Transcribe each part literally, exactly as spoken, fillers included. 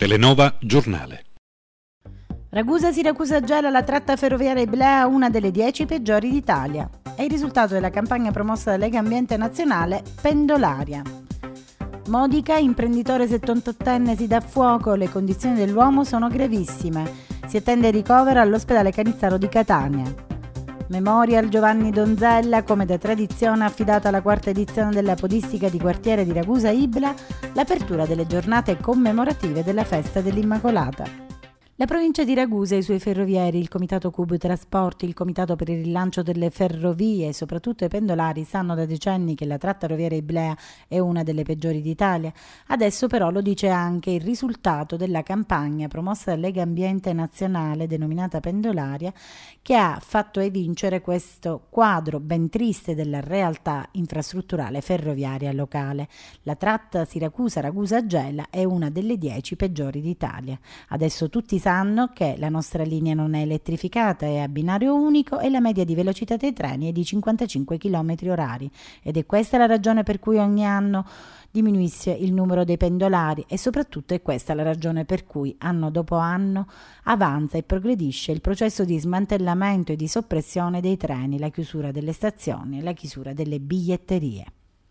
Telenova Giornale. Ragusa-Siracusa gela la tratta ferroviaria Iblea, una delle dieci peggiori d'Italia. È il risultato della campagna promossa dalla Lega Ambiente Nazionale Pendolaria. Modica, imprenditore settantottenne, si dà fuoco, le condizioni dell'uomo sono gravissime. Si attende il ricovero all'ospedale Canizzaro di Catania. Memorial Giovanni Donzella, come da tradizione affidata alla quarta edizione della podistica di quartiere di Ragusa Ibla, l'apertura delle giornate commemorative della festa dell'Immacolata. La provincia di Ragusa e i suoi ferrovieri, il Comitato Cub Trasporti, il Comitato per il rilancio delle ferrovie e soprattutto i pendolari sanno da decenni che la tratta ferroviaria Iblea è una delle peggiori d'Italia. Adesso però lo dice anche il risultato della campagna promossa dalla Lega Ambiente Nazionale denominata Pendolaria, che ha fatto evincere questo quadro ben triste della realtà infrastrutturale ferroviaria locale. La tratta Siracusa-Ragusa-Gela è una delle dieci peggiori d'Italia. Adesso tutti sanno sanno che la nostra linea non è elettrificata, è a binario unico e la media di velocità dei treni è di cinquantacinque chilometri orari ed è questa la ragione per cui ogni anno diminuisce il numero dei pendolari e soprattutto è questa la ragione per cui anno dopo anno avanza e progredisce il processo di smantellamento e di soppressione dei treni, la chiusura delle stazioni e la chiusura delle biglietterie.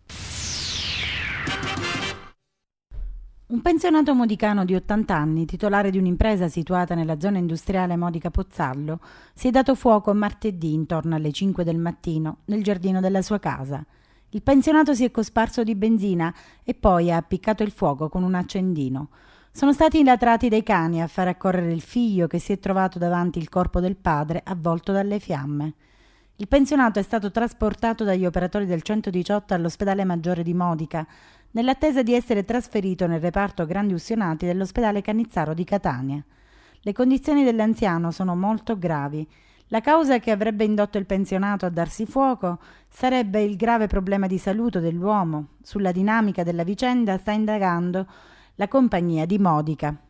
Un pensionato modicano di ottanta anni, titolare di un'impresa situata nella zona industriale Modica Pozzallo, si è dato fuoco martedì intorno alle cinque del mattino nel giardino della sua casa. Il pensionato si è cosparso di benzina e poi ha appiccato il fuoco con un accendino. Sono stati ilatrati dei cani a far accorrere il figlio che si è trovato davanti il corpo del padre avvolto dalle fiamme. Il pensionato è stato trasportato dagli operatori del centodiciotto all'ospedale maggiore di Modica, nell'attesa di essere trasferito nel reparto grandi ustionati dell'ospedale Canizzaro di Catania. Le condizioni dell'anziano sono molto gravi. La causa che avrebbe indotto il pensionato a darsi fuoco sarebbe il grave problema di salute dell'uomo. Sulla dinamica della vicenda sta indagando la compagnia di Modica.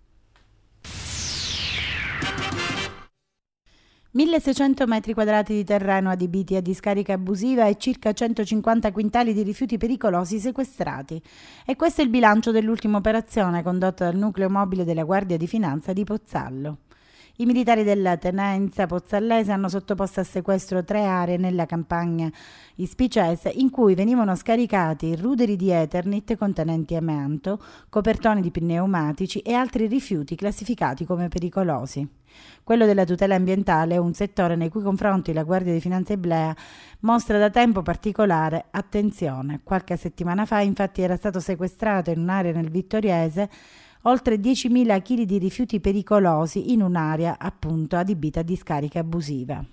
milleseicento metri quadrati di terreno adibiti a discarica abusiva e circa centocinquanta quintali di rifiuti pericolosi sequestrati. E questo è il bilancio dell'ultima operazione condotta dal nucleo mobile della Guardia di Finanza di Pozzallo. I militari della tenenza pozzallese hanno sottoposto a sequestro tre aree nella campagna ispicese in cui venivano scaricati ruderi di Eternit contenenti amianto, copertoni di pneumatici e altri rifiuti classificati come pericolosi. Quello della tutela ambientale è un settore nei cui confronti la Guardia di Finanza Iblea mostra da tempo particolare attenzione. Qualche settimana fa infatti era stato sequestrato in un'area nel Vittoriese oltre diecimila chili di rifiuti pericolosi in un'area appunto adibita a discarica abusiva.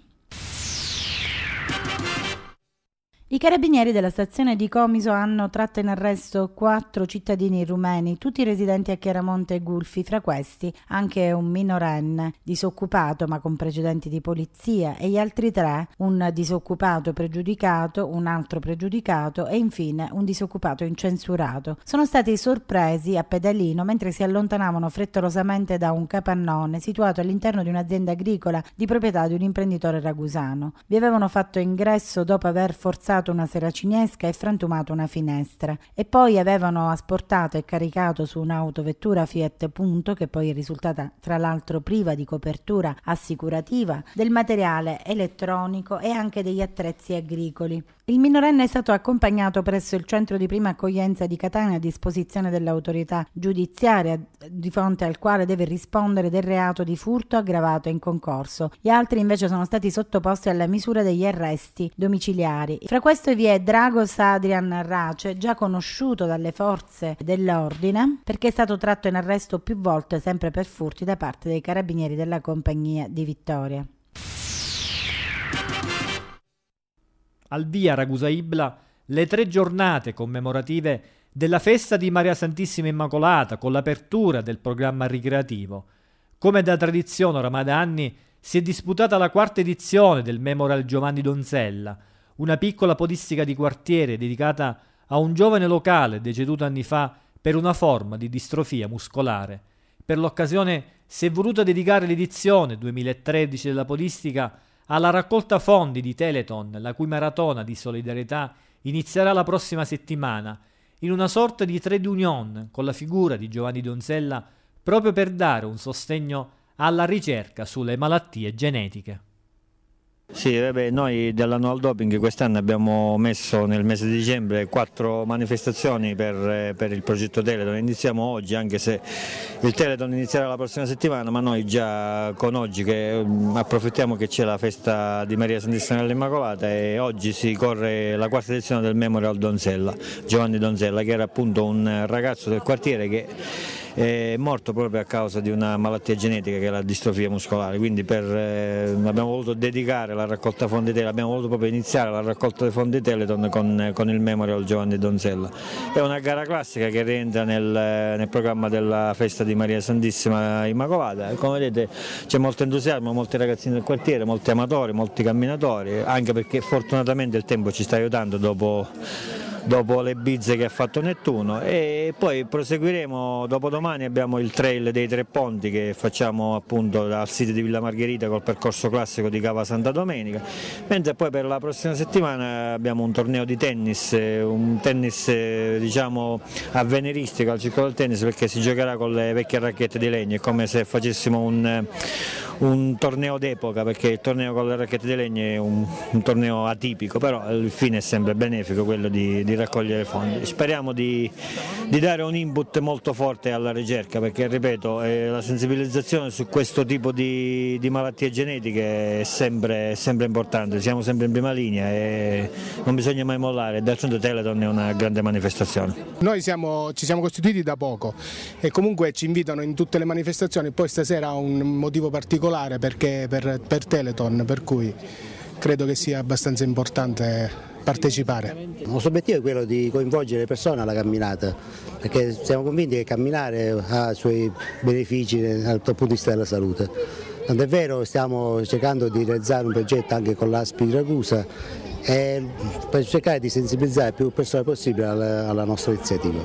I carabinieri della stazione di Comiso hanno tratto in arresto quattro cittadini rumeni, tutti residenti a Chiaramonte e Gulfi, fra questi anche un minorenne disoccupato ma con precedenti di polizia e gli altri tre, un disoccupato pregiudicato, un altro pregiudicato e infine un disoccupato incensurato. Sono stati sorpresi a pedalino mentre si allontanavano frettolosamente da un capannone situato all'interno di un'azienda agricola di proprietà di un imprenditore ragusano. Vi avevano fatto ingresso dopo aver forzato una seracinesca e frantumato una finestra e poi avevano asportato e caricato su un'autovettura Fiat Punto, che poi è risultata tra l'altro priva di copertura assicurativa, del materiale elettronico e anche degli attrezzi agricoli. Il minorenne è stato accompagnato presso il centro di prima accoglienza di Catania a disposizione dell'autorità giudiziaria, di fronte al quale deve rispondere del reato di furto aggravato in concorso. Gli altri invece sono stati sottoposti alla misura degli arresti domiciliari. Fra questo vi è Dragos Adrian Race, già conosciuto dalle forze dell'ordine perché è stato tratto in arresto più volte sempre per furti da parte dei carabinieri della compagnia di Vittoria. Al via Ragusa Ibla le tre giornate commemorative della festa di Maria Santissima Immacolata con l'apertura del programma ricreativo. Come da tradizione oramai da anni si è disputata la quarta edizione del Memorial Giovanni Donzella, una piccola podistica di quartiere dedicata a un giovane locale deceduto anni fa per una forma di distrofia muscolare. Per l'occasione si è voluta dedicare l'edizione duemilatredici della podistica alla raccolta fondi di Telethon, la cui maratona di solidarietà inizierà la prossima settimana, in una sorta di trade union con la figura di Giovanni Donzella proprio per dare un sostegno alla ricerca sulle malattie genetiche. Sì, vabbè, noi dell'annual doping quest'anno abbiamo messo nel mese di dicembre quattro manifestazioni per, per il progetto Teleton. Iniziamo oggi, anche se il Teleton inizierà la prossima settimana, ma noi già con oggi che approfittiamo che c'è la festa di Maria Santissima dell'Immacolata e oggi si corre la quarta edizione del Memorial Donzella, Giovanni Donzella, che era appunto un ragazzo del quartiere che è morto proprio a causa di una malattia genetica che è la distrofia muscolare, quindi per, eh, abbiamo voluto dedicare la raccolta fondi Teleton, abbiamo voluto proprio iniziare la raccolta dei fondi Teleton con, con il Memorial Giovanni Donzella. È una gara classica che rientra nel, nel programma della festa di Maria Santissima Immacolata. Come vedete c'è molto entusiasmo, molti ragazzini del quartiere, molti amatori, molti camminatori, anche perché fortunatamente il tempo ci sta aiutando dopo dopo le bizze che ha fatto Nettuno, e poi proseguiremo. Dopodomani abbiamo il trail dei Tre Ponti che facciamo appunto dal sito di Villa Margherita col percorso classico di Cava Santa Domenica, mentre poi per la prossima settimana abbiamo un torneo di tennis, un tennis diciamo avveniristico al Circolo del Tennis, perché si giocherà con le vecchie racchette di legno, è come se facessimo un un torneo d'epoca, perché il torneo con le racchette di legno è un, un torneo atipico, però il fine è sempre benefico, quello di, di raccogliere fondi. Speriamo di, di dare un input molto forte alla ricerca, perché ripeto, eh, la sensibilizzazione su questo tipo di, di malattie genetiche è sempre, è sempre importante, siamo sempre in prima linea e non bisogna mai mollare. D'altronde Teleton è una grande manifestazione. Noi siamo, ci siamo costituiti da poco e comunque ci invitano in tutte le manifestazioni, poi stasera ha un motivo particolare perché per, per Teleton, per cui credo che sia abbastanza importante partecipare. Il nostro obiettivo è quello di coinvolgere le persone alla camminata, perché siamo convinti che camminare ha i suoi benefici dal punto di vista della salute. Tanto è vero, stiamo cercando di realizzare un progetto anche con l'A S P di Ragusa e per cercare di sensibilizzare più persone possibile alla, alla nostra iniziativa.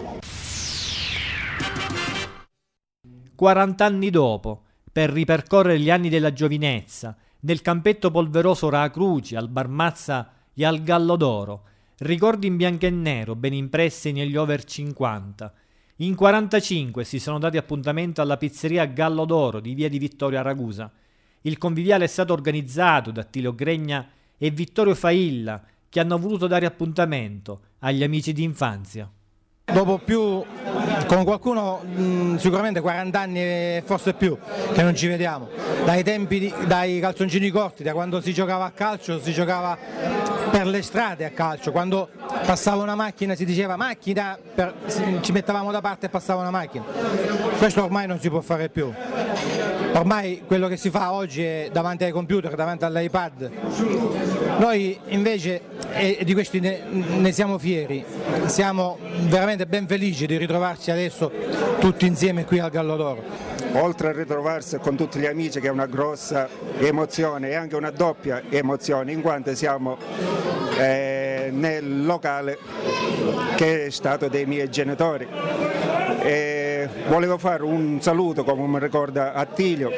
quaranta anni dopo, per ripercorrere gli anni della giovinezza, nel campetto polveroso Racruci, al Bar Mazza e al Gallo d'Oro, ricordi in bianco e nero ben impressi negli over cinquanta. In quarantacinque si sono dati appuntamento alla pizzeria Gallo d'Oro di via di Vittorio a Ragusa. Il conviviale è stato organizzato da Attilio Gregna e Vittorio Failla, che hanno voluto dare appuntamento agli amici di infanzia. Dopo più, con qualcuno mh, sicuramente quaranta anni e forse più che non ci vediamo, dai tempi di, dai calzoncini corti, da quando si giocava a calcio, si giocava per le strade a calcio, quando passava una macchina si diceva macchina, per, ci mettevamo da parte e passava una macchina. Questo ormai non si può fare più. Ormai quello che si fa oggi è davanti ai computer, davanti all'iPad. Noi invece e di questi ne, ne siamo fieri, siamo veramente ben felici di ritrovarci adesso tutti insieme qui al Gallo d'Oro. Oltre a ritrovarsi con tutti gli amici, che è una grossa emozione e anche una doppia emozione, in quanto siamo eh, nel locale che è stato dei miei genitori. E volevo fare un saluto, come mi ricorda Attilio,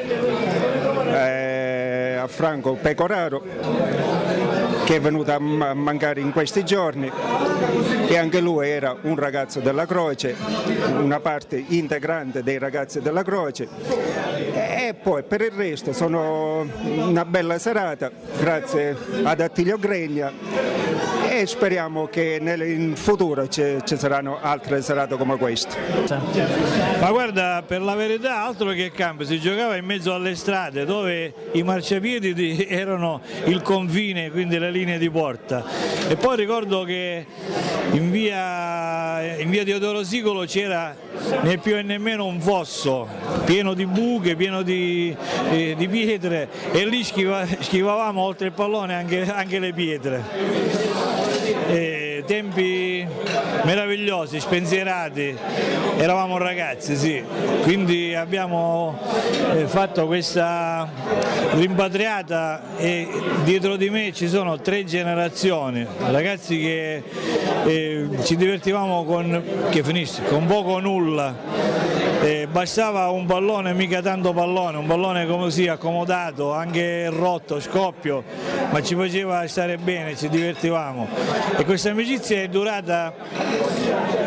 eh, a Franco Pecoraro, che è venuto a mancare in questi giorni, e anche lui era un ragazzo della Croce, una parte integrante dei ragazzi della Croce. E poi per il resto sono una bella serata, grazie ad Attilio Gregna, e speriamo che in futuro ci, ci saranno altre serate come queste. Ma guarda, per la verità altro che campo, si giocava in mezzo alle strade dove i marciapiedi erano il confine, quindi le linee di porta. E poi ricordo che in via, in via Teodoro Sicolo c'era né più e nemmeno un fosso pieno di buche, pieno di, eh, di pietre, e lì schiva, schivavamo oltre il pallone anche, anche le pietre. E tempi meravigliosi, spensierati, eravamo ragazzi, sì, quindi abbiamo eh, fatto questa rimpatriata e dietro di me ci sono tre generazioni, ragazzi che eh, ci divertivamo con, che finisce, con poco o nulla. Eh, bastava un pallone, mica tanto pallone, un pallone come sia accomodato, anche rotto, scoppio, ma ci faceva stare bene, ci divertivamo, e questa amicizia è durata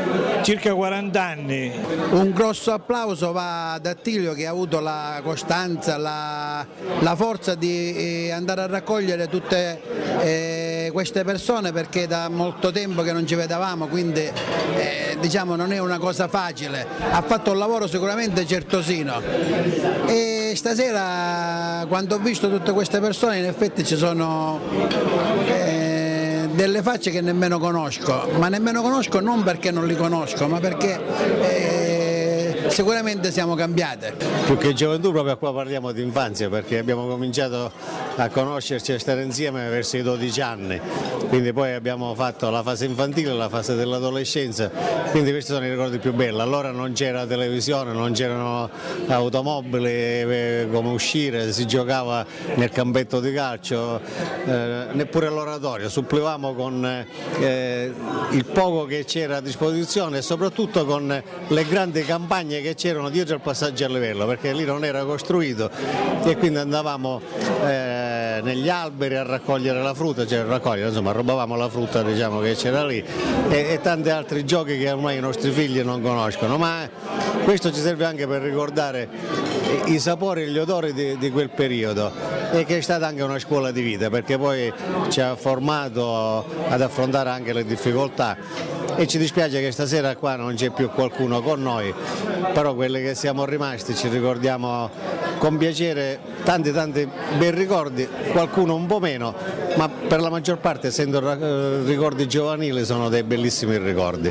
circa quaranta anni. Un grosso applauso va ad Attilio, che ha avuto la costanza, la, la forza di andare a raccogliere tutte eh, queste persone, perché da molto tempo che non ci vedevamo, quindi eh, diciamo non è una cosa facile. Ha fatto un lavoro sicuramente certosino e stasera, quando ho visto tutte queste persone, in effetti ci sono eh, delle facce che nemmeno conosco, ma nemmeno conosco non perché non li conosco, ma perché eh, sicuramente siamo cambiate. Più che gioventù, proprio qua parliamo di infanzia, perché abbiamo cominciato a conoscerci e a stare insieme verso i dodici anni, quindi poi abbiamo fatto la fase infantile, la fase dell'adolescenza, quindi questi sono i ricordi più belli. Allora non c'era televisione, non c'erano automobili eh, come uscire, si giocava nel campetto di calcio, eh, neppure all'oratorio, supplivamo con eh, il poco che c'era a disposizione e soprattutto con le grandi campagne che c'erano dietro il passaggio a livello, perché lì non era costruito e quindi andavamo eh, negli alberi a raccogliere la frutta, cioè a raccogliere, insomma rubavamo la frutta, diciamo, che c'era lì e, e tanti altri giochi che ormai i nostri figli non conoscono, ma questo ci serve anche per ricordare i sapori e gli odori di, di quel periodo, e che è stata anche una scuola di vita, perché poi ci ha formato ad affrontare anche le difficoltà. E ci dispiace che stasera qua non c'è più qualcuno con noi, però quelli che siamo rimasti ci ricordiamo con piacere tanti tanti bei ricordi, qualcuno un po' meno, ma per la maggior parte, essendo ricordi giovanili, sono dei bellissimi ricordi.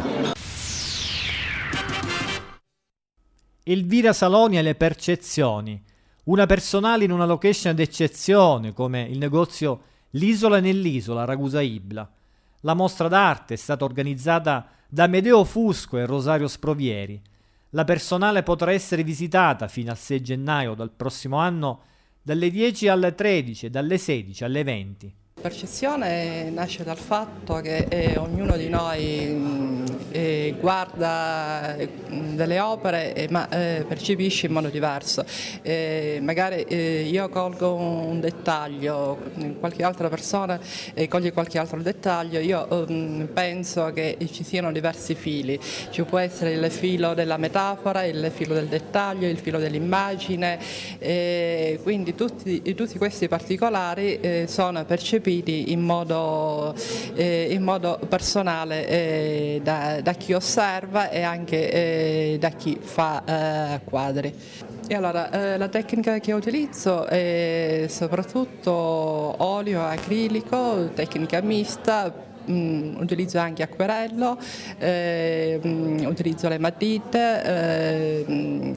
Elvira Saloni e le percezioni, una personale in una location d'eccezione come il negozio L'Isola nell'Isola a Ragusa Ibla. La mostra d'arte è stata organizzata da Amedeo Fusco e Rosario Sprovieri. La personale potrà essere visitata fino al sei gennaio del prossimo anno dalle dieci alle tredici e dalle sedici alle venti. Percezione nasce dal fatto che eh, ognuno di noi eh, guarda delle opere eh, ma eh, percepisce in modo diverso. Eh, magari eh, io colgo un dettaglio, qualche altra persona eh, coglie qualche altro dettaglio, io eh, penso che ci siano diversi fili. Ci può essere il filo della metafora, il filo del dettaglio, il filo dell'immagine, eh, quindi tutti, tutti questi particolari eh, sono percepiti in modo, eh, in modo personale eh, da, da chi osserva e anche eh, da chi fa eh, quadri. E allora, eh, la tecnica che utilizzo è soprattutto olio acrilico, tecnica mista. Mm, utilizzo anche acquerello, eh, mm, utilizzo le matite, eh, mm,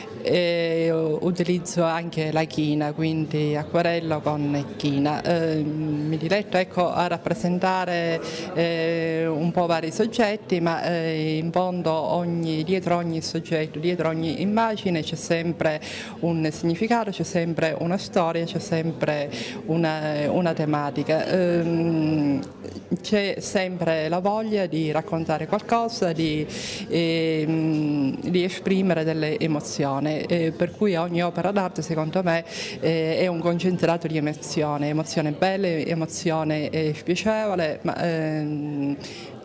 e utilizzo anche la china, quindi acquerello con china. Eh, mi diletto ecco, a rappresentare eh, un po' vari soggetti, ma eh, in fondo ogni, dietro ogni soggetto, dietro ogni immagine c'è sempre un significato, c'è sempre una storia, c'è sempre una, una tematica. Eh, c'è sempre la voglia di raccontare qualcosa, di, eh, di esprimere delle emozioni. Eh, per cui ogni opera d'arte secondo me eh, è un concentrato di emozione, emozione bella, emozione eh, spiacevole, ma ehm,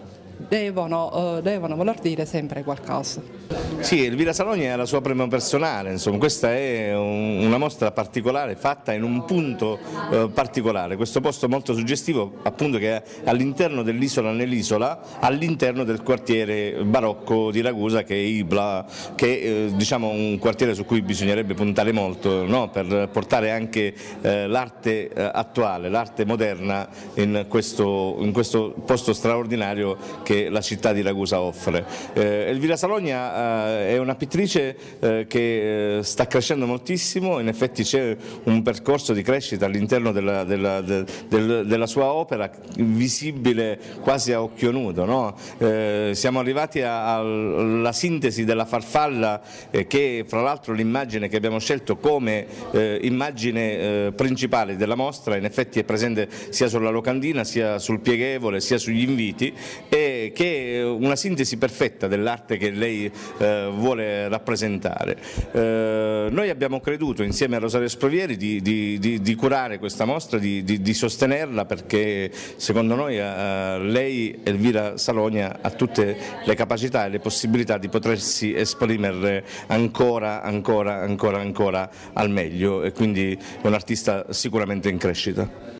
devono, eh, devono voler dire sempre qualcosa. Sì, Elvira Saloni è la sua premio personale, insomma, questa è un, una mostra particolare fatta in un punto eh, particolare, questo posto molto suggestivo appunto che è all'interno dell'isola nell'isola, all'interno del quartiere barocco di Ragusa che è Ibla, che è eh, diciamo un quartiere su cui bisognerebbe puntare molto, no? Per portare anche eh, l'arte eh, attuale, l'arte moderna in questo, in questo posto straordinario che la città di Ragusa offre. Eh, Elvira Saloni ha è una pittrice eh, che sta crescendo moltissimo, in effetti c'è un percorso di crescita all'interno della, della, de, del, della sua opera visibile quasi a occhio nudo, no? Eh, siamo arrivati alla sintesi della farfalla eh, che fra l'altro l'immagine che abbiamo scelto come eh, immagine eh, principale della mostra in effetti è presente sia sulla locandina sia sul pieghevole sia sugli inviti, e che è una sintesi perfetta dell'arte che lei eh, eh, vuole rappresentare. Eh, noi abbiamo creduto insieme a Rosario Sprovieri di, di, di, di curare questa mostra, di, di, di sostenerla, perché secondo noi eh, lei, Elvira Salogna, ha tutte le capacità e le possibilità di potersi esprimere ancora, ancora, ancora, ancora al meglio, e quindi è un artista sicuramente in crescita.